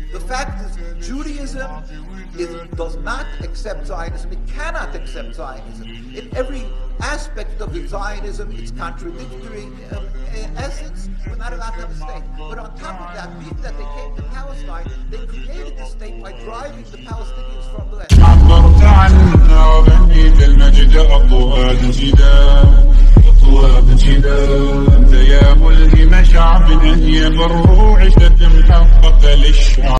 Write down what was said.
The fact is, Judaism does not accept Zionism. It cannot accept Zionism. In every aspect of the Zionism, it's contradictory. In essence, we're not allowed to have a state. But on top of that, being that they came to Palestine, they created the state by driving the Palestinians from the land. عبرت عنا وغنيت المجد أطوها تجدا أنت يا ملهم شعب أن يبر عشة حقق للشعب